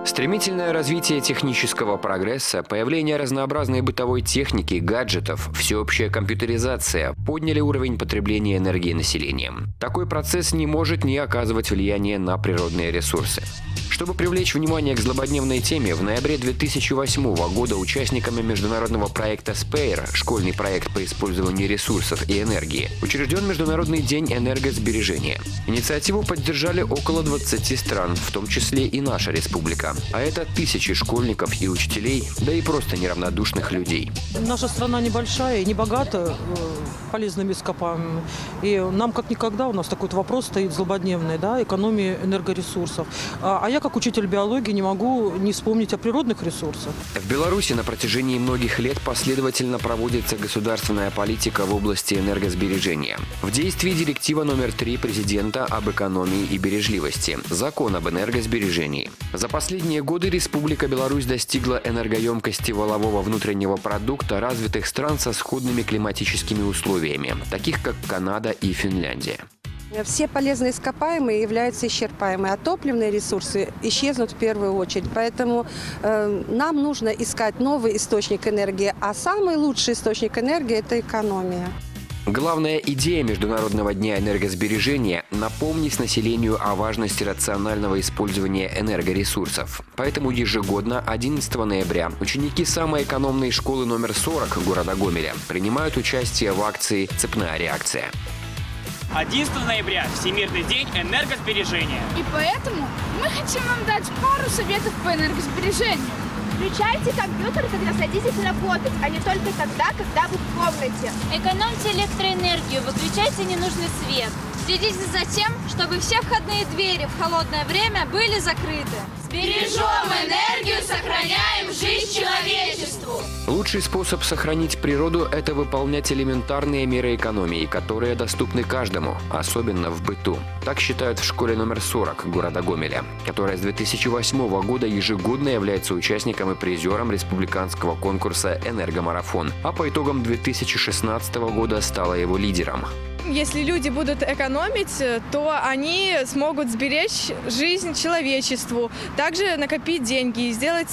Стремительное развитие технического прогресса, появление разнообразной бытовой техники, гаджетов, всеобщая компьютеризация подняли уровень потребления энергии населением. Такой процесс не может не оказывать влияния на природные ресурсы. Чтобы привлечь внимание к злободневной теме, в ноябре 2008 года участниками международного проекта SPARE, школьный проект по использованию ресурсов и энергии, учрежден Международный день энергосбережения. Инициативу поддержали около 20 стран, в том числе и наша республика. А это тысячи школьников и учителей, да и просто неравнодушных людей. Наша страна небольшая и не богата полезными ископаемыми. И нам как никогда у нас такой вопрос стоит злободневный, да, экономии энергоресурсов. А я как учитель биологии не могу не вспомнить о природных ресурсах. В Беларуси на протяжении многих лет последовательно проводится государственная политика в области энергосбережения. В действии директива номер 3 президента об экономии и бережливости, закон об энергосбережении. За последние годы Республика Беларусь достигла энергоемкости валового внутреннего продукта развитых стран со сходными климатическими условиями, таких как Канада и Финляндия. Все полезные ископаемые являются исчерпаемыми, а топливные ресурсы исчезнут в первую очередь. Поэтому нам нужно искать новый источник энергии, а самый лучший источник энергии – это экономия. Главная идея Международного дня энергосбережения – напомнить населению о важности рационального использования энергоресурсов. Поэтому ежегодно 11 ноября ученики самой экономной школы номер 40 города Гомеля принимают участие в акции «Цепная реакция». 11 ноября – Всемирный день энергосбережения. И поэтому мы хотим вам дать пару советов по энергосбережению. Включайте компьютер, когда садитесь работать, а не только тогда, когда вы в комнате. Экономьте электроэнергию, выключайте ненужный свет. Следите за тем, чтобы все входные двери в холодное время были закрыты. Бережем энергию, сохраняем жизнь человечеству. Лучший способ сохранить природу – это выполнять элементарные меры экономии, которые доступны каждому, особенно в быту. Так считают в школе номер 40 города Гомеля, которая с 2008 года ежегодно является участником и призером республиканского конкурса «Энергомарафон», а по итогам 2016 года стала его лидером. Если люди будут экономить, то они смогут сберечь жизнь человечеству, также накопить деньги и сделать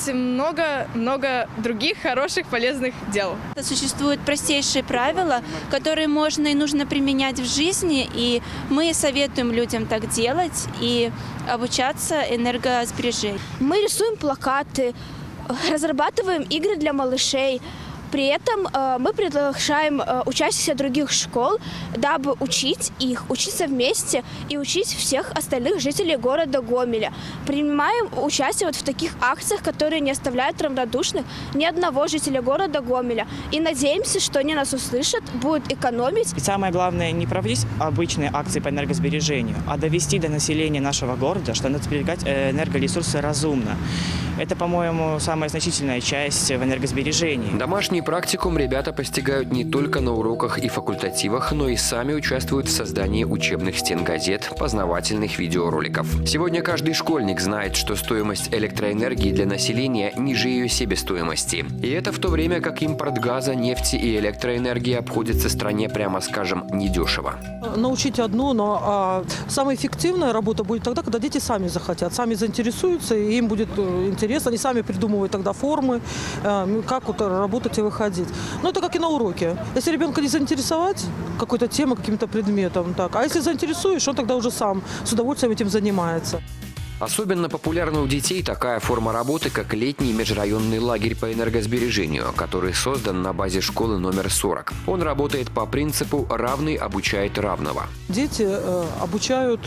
много других хороших, полезных дел. Существуют простейшие правила, которые можно и нужно применять в жизни, и мы советуем людям так делать и обучаться энергосбережению. Мы рисуем плакаты, разрабатываем игры для малышей. При этом мы приглашаем учащихся других школ, дабы учить их, учиться вместе и учить всех остальных жителей города Гомеля. Принимаем участие в таких акциях, которые не оставляют равнодушных ни одного жителя города Гомеля. И надеемся, что они нас услышат, будут экономить. И самое главное, не проводить обычные акции по энергосбережению, а довести до населения нашего города, что надо сберегать энергоресурсы разумно. Это, по-моему, самая значительная часть в энергосбережении. Домашний практикум ребята постигают не только на уроках и факультативах, но и сами участвуют в создании учебных стен газет, познавательных видеороликов. Сегодня каждый школьник знает, что стоимость электроэнергии для населения ниже ее себестоимости. И это в то время, как импорт газа, нефти и электроэнергии обходится стране, прямо скажем, недешево. Научить одно, но самая эффективная работа будет тогда, когда дети сами захотят, сами заинтересуются, и им будет интересно. Они сами придумывают тогда формы, как вот работать и выходить. Но это как и на уроке. Если ребенка не заинтересовать какой-то темой, каким-то предметом, так, а если заинтересуешь, он тогда уже сам с удовольствием этим занимается. Особенно популярна у детей такая форма работы, как летний межрайонный лагерь по энергосбережению, который создан на базе школы номер 40. Он работает по принципу «равный обучает равного». Дети обучают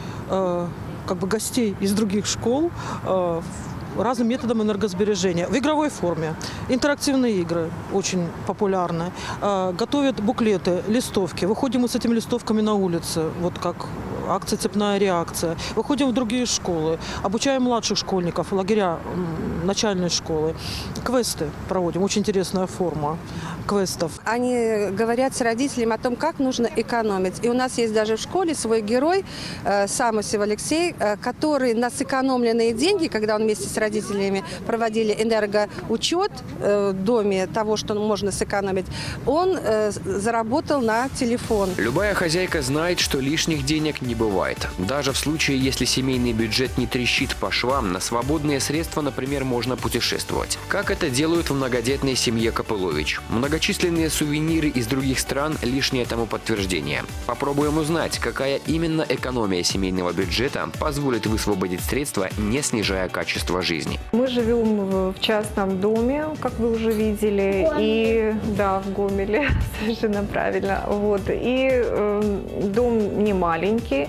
гостей из других школ разным методам энергосбережения в игровой форме. Интерактивные игры очень популярны. Готовят буклеты, листовки. Выходим мы с этими листовками на улице, вот как акция «Цепная реакция». Выходим в другие школы, обучаем младших школьников, лагеря начальной школы. квесты проводим. Очень интересная форма квестов. Они говорят с родителями о том, как нужно экономить. И у нас есть даже в школе свой герой, Самосев Алексей, который на сэкономленные деньги, когда он вместе с родителями проводили энергоучет в доме того, что можно сэкономить, он заработал на телефон. Любая хозяйка знает, что лишних денег не бывает. Даже в случае, если семейный бюджет не трещит по швам, на свободные средства, например, можно путешествовать. Как это делают в многодетной семье Копылович. Многочисленные сувениры из других стран – лишнее тому подтверждение. Попробуем узнать, какая именно экономия семейного бюджета позволит высвободить средства, не снижая качество жизни. Мы живем в частном доме, как вы уже видели, и да, в Гомеле, совершенно правильно. Вот. И дом не маленький.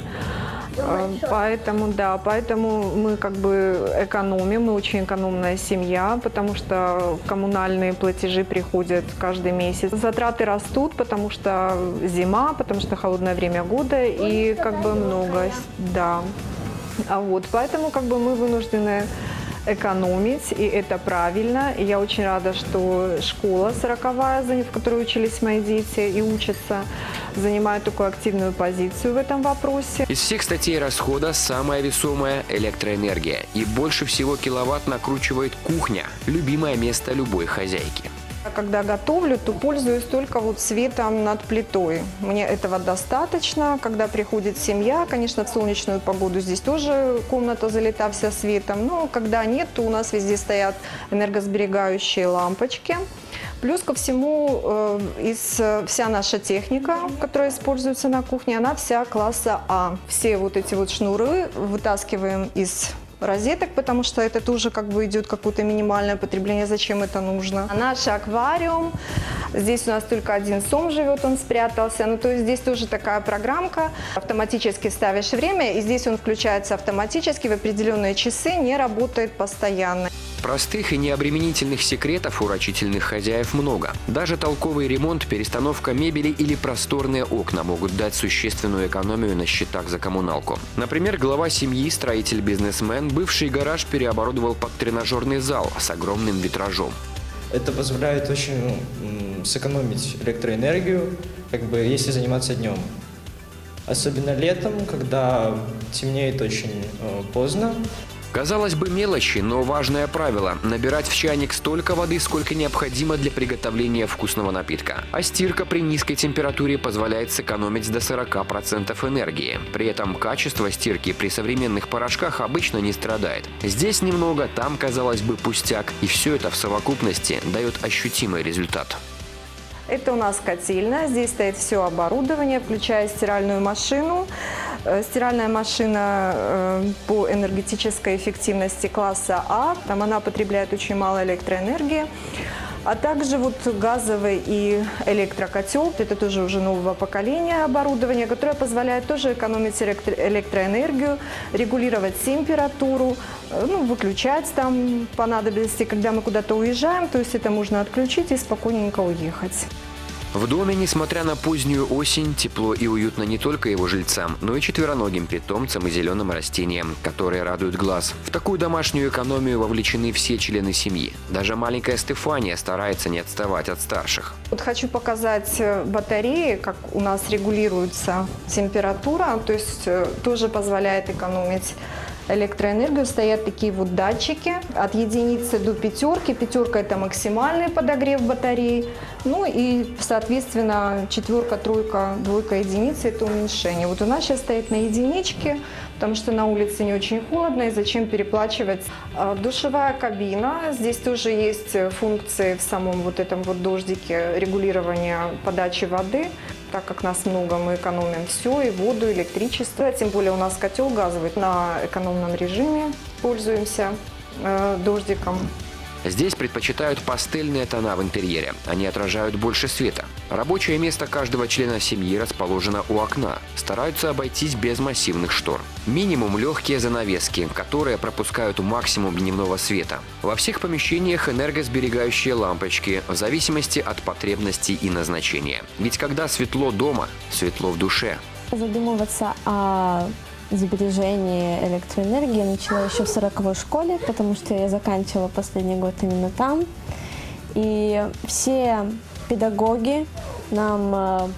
Поэтому мы как бы экономим, мы очень экономная семья, потому что коммунальные платежи приходят каждый месяц. Затраты растут, потому что зима, потому что холодное время года и как бы много, да. Поэтому как бы мы вынуждены экономить, и это правильно. И я очень рада, что школа 40-я, в которой учились мои дети и учатся, занимает такую активную позицию в этом вопросе. Из всех статей расхода самая весомая – электроэнергия. И больше всего киловатт накручивает кухня – любимое место любой хозяйки. Когда готовлю, то пользуюсь только светом над плитой. Мне этого достаточно. Когда приходит семья, конечно, в солнечную погоду здесь тоже комната залита вся светом. Но когда нет, то у нас везде стоят энергосберегающие лампочки. Плюс ко всему, вся наша техника, которая используется на кухне, она вся класса А. Все эти шнуры вытаскиваем из розеток, потому что это тоже как бы идет какое-то минимальное потребление, зачем это нужно. Наш аквариум, здесь у нас только один сом живет, он спрятался, то есть здесь тоже такая программка, автоматически ставишь время, и здесь он включается автоматически в определенные часы, не работает постоянно. Простых и необременительных секретов у рачительных хозяев много. Даже толковый ремонт, перестановка мебели или просторные окна могут дать существенную экономию на счетах за коммуналку. Например, глава семьи, строитель-бизнесмен, бывший гараж переоборудовал под тренажерный зал с огромным витражом. Это позволяет очень сэкономить электроэнергию, если заниматься днем. Особенно летом, когда темнеет очень поздно. Казалось бы, мелочи, но важное правило – набирать в чайник столько воды, сколько необходимо для приготовления вкусного напитка. А стирка при низкой температуре позволяет сэкономить до 40% энергии. При этом качество стирки при современных порошках обычно не страдает. Здесь немного, там, казалось бы, пустяк. И все это в совокупности дает ощутимый результат. Это у нас котельная, здесь стоит все оборудование, включая стиральную машину. Стиральная машина по энергетической эффективности класса А, она потребляет очень мало электроэнергии. А также газовый и электрокотел, это тоже уже нового поколения оборудование, которое позволяет тоже экономить электроэнергию, регулировать температуру, выключать там по надобности, когда мы куда-то уезжаем, то есть это можно отключить и спокойненько уехать. В доме, несмотря на позднюю осень, тепло и уютно не только его жильцам, но и четвероногим питомцам и зеленым растениям, которые радуют глаз. В такую домашнюю экономию вовлечены все члены семьи. Даже маленькая Стефания старается не отставать от старших. Хочу показать батареи, как у нас регулируется температура, то есть тоже позволяет экономить электроэнергию. Стоят такие датчики от единицы до пятерки. Пятерка – это максимальный подогрев батареи. И, соответственно, четверка, тройка, двойка, единица – это уменьшение. У нас сейчас стоит на единичке, потому что на улице не очень холодно, и зачем переплачивать. Душевая кабина. Здесь тоже есть функции в самом этом дождике регулирования подачи воды. Так как нас много, мы экономим все, и воду, и электричество. Тем более у нас котел газовый. На экономном режиме пользуемся дождиком. Здесь предпочитают пастельные тона в интерьере. Они отражают больше света. Рабочее место каждого члена семьи расположено у окна. Стараются обойтись без массивных штор. Минимум легкие занавески, которые пропускают максимум дневного света. Во всех помещениях энергосберегающие лампочки, в зависимости от потребностей и назначения. Ведь когда светло дома, светло в душе. Задумываться о сбережения электроэнергии начала еще в 40-й школе, потому что я заканчивала последний год именно там. И все педагоги нам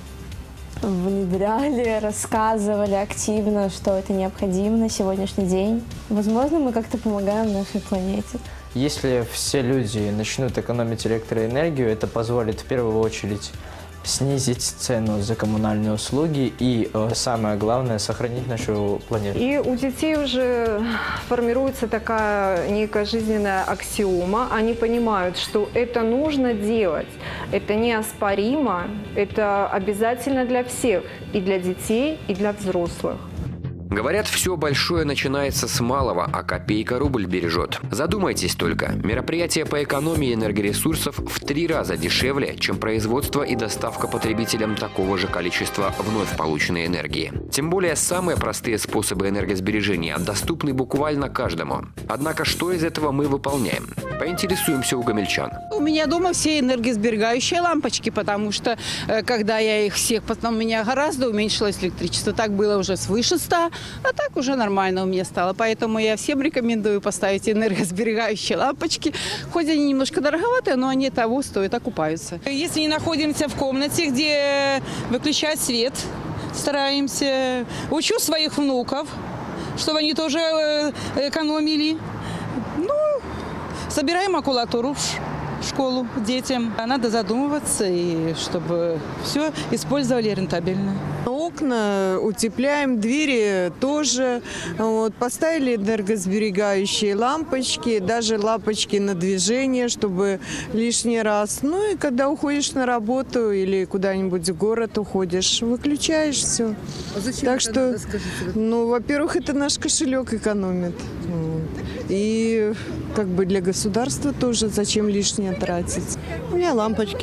внедряли, рассказывали активно, что это необходимо на сегодняшний день. Возможно, мы как-то помогаем нашей планете. Если все люди начнут экономить электроэнергию, это позволит в первую очередь снизить цену за коммунальные услуги и, самое главное, сохранить нашу планету. И у детей уже формируется такая некая жизненная аксиома. Они понимают, что это нужно делать, это неоспоримо, это обязательно для всех, и для детей, и для взрослых. Говорят, все большое начинается с малого, а копейка рубль бережет. Задумайтесь только, мероприятие по экономии энергоресурсов в 3 раза дешевле, чем производство и доставка потребителям такого же количества вновь полученной энергии. Тем более, самые простые способы энергосбережения доступны буквально каждому. Однако, что из этого мы выполняем? Поинтересуемся у гомельчан. У меня дома все энергосберегающие лампочки, потому что, когда я их всех, потом у меня гораздо уменьшилось электричество. Так было уже свыше 100. А так уже нормально у меня стало. Поэтому я всем рекомендую поставить энергосберегающие лампочки. Хоть они немножко дороговатые, но они того стоят, окупаются. Если не находимся в комнате, где выключать свет, стараемся. Учу своих внуков, чтобы они тоже экономили. Собираем макулатуру в школу детям. Надо задумываться, и чтобы все использовали рентабельно. Окна утепляем, двери тоже. Вот, поставили энергосберегающие лампочки, даже лампочки на движение, чтобы лишний раз. Ну и когда уходишь на работу или куда-нибудь в город уходишь, выключаешь все. А зачем так это что, надо, скажите? Ну, во-первых, это наш кошелек экономит. Вот. И как бы для государства тоже зачем лишнее тратить. У меня лампочки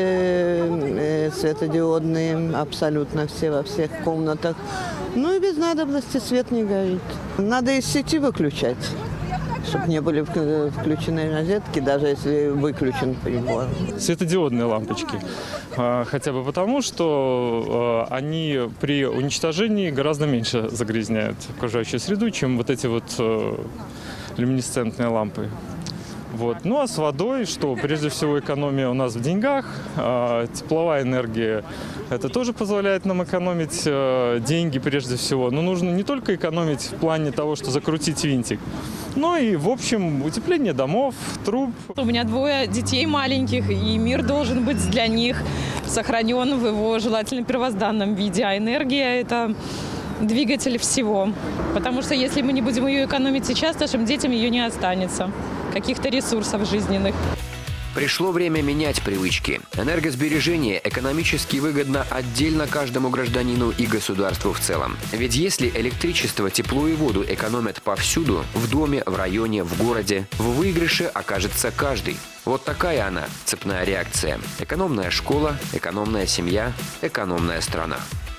все светодиодные, абсолютно все во всех комнатах. Ну и без надобности свет не горит. Надо из сети выключать, чтобы не были включены розетки, даже если выключен прибор. Светодиодные лампочки. Хотя бы потому, что они при уничтожении гораздо меньше загрязняют окружающую среду, чем вот эти вот люминесцентные лампы. Вот. Ну а с водой, что прежде всего экономия у нас в деньгах, тепловая энергия, это тоже позволяет нам экономить деньги прежде всего. Но нужно не только экономить в плане того, что закрутить винтик, но и в общем утепление домов, труб. У меня 2 детей маленьких, и мир должен быть для них сохранен в его желательно первозданном виде, а энергия – это двигатель всего. Потому что если мы не будем ее экономить сейчас, нашим детям ее не останется. Каких-то ресурсов жизненных. Пришло время менять привычки. Энергосбережение экономически выгодно отдельно каждому гражданину и государству в целом. Ведь если электричество, тепло и воду экономят повсюду, в доме, в районе, в городе, в выигрыше окажется каждый. Вот такая она, цепная реакция. Экономная школа, экономная семья, экономная страна.